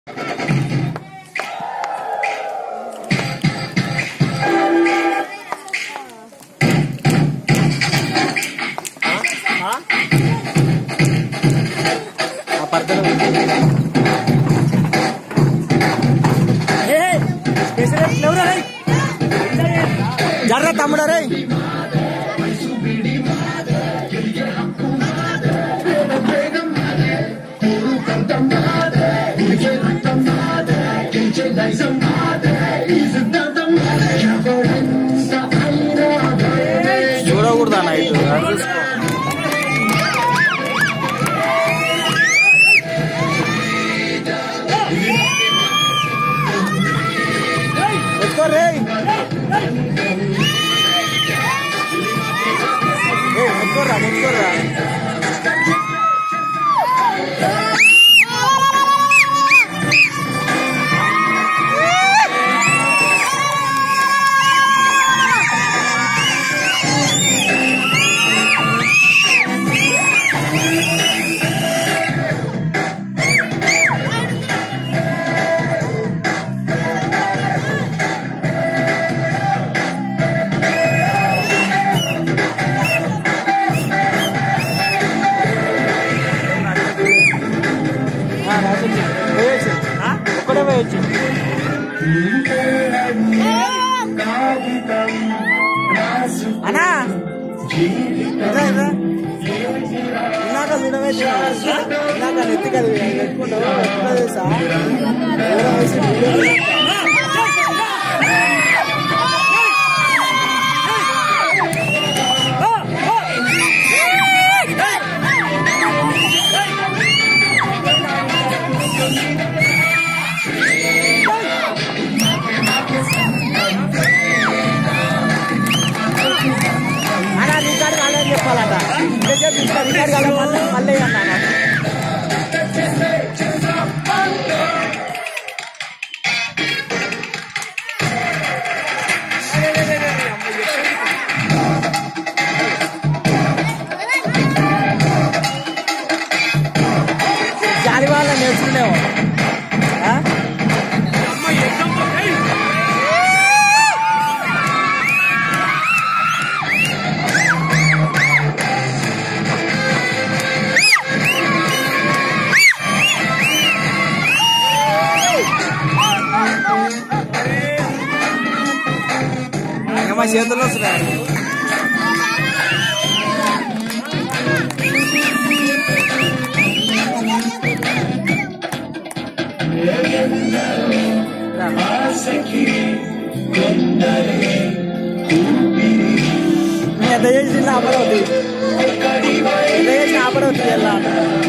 జర్ర తమ్ముడా రే చూడకూడదా నైట్ ఎత్తుకో రే ఎత్తుకోరా ఎత్తుకోరా ఒక్కడే పోయొచ్చు అన్నా ఇందాక చూడవేసి ఇందాక నెత్తికి అది పెట్టుకుంటావు ఎట్లా తెలుసా అన్నా రికార్డు కాదని చెప్పాలట రికార్డు కాలే మళ్ళీ అన్నా జాలి వాళ్ళ నేర్చుకునేవు మా చేతుల్లో వస్తున్నాయి ఎంత చేసిన ఆపడవుతుంది ఎంత చేసిన ఆపడవుతుంది ఎలా